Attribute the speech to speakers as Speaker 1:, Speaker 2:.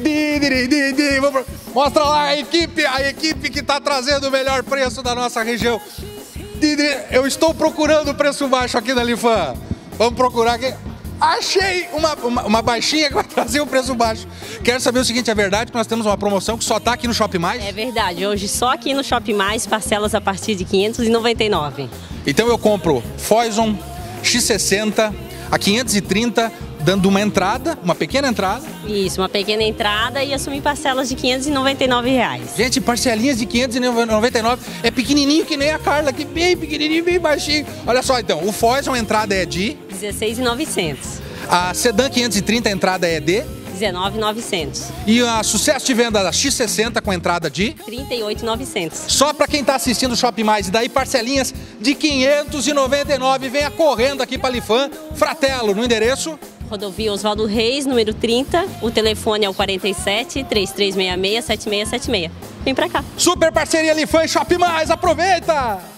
Speaker 1: Mostra lá a equipe que está trazendo o melhor preço da nossa região. Eu estou procurando o preço baixo aqui na Lifan. Vamos procurar aqui. Achei uma baixinha que vai trazer o preço baixo. Quero saber o seguinte, é verdade que nós temos uma promoção que só está aqui no Shopping Mais?
Speaker 2: É verdade, hoje só aqui no Shopping Mais, parcelas a partir de R$ 599.
Speaker 1: Então eu compro Foison X60 a 530, dando uma entrada, uma pequena entrada.
Speaker 2: Isso, uma pequena entrada e assumir parcelas de R$ 599.
Speaker 1: Gente, parcelinhas de 599, é pequenininho que nem a Carla, aqui bem pequenininho, bem baixinho. Olha só então, o Foison, a entrada é de...
Speaker 2: R$ 16.900.
Speaker 1: A Sedan 530, a entrada é de...
Speaker 2: R$ 19.900.
Speaker 1: E a sucesso de venda da X60 com entrada de...
Speaker 2: R$ 38.900.
Speaker 1: Só para quem está assistindo o Shopping Mais, e daí parcelinhas de 599, venha correndo aqui para Lifan, Fratello, no endereço...
Speaker 2: Rodovia Oswaldo Reis, número 30, o telefone é o 47 3366 7676. Vem pra cá.
Speaker 1: Super parceria Lifan e Shopping Mais, aproveita!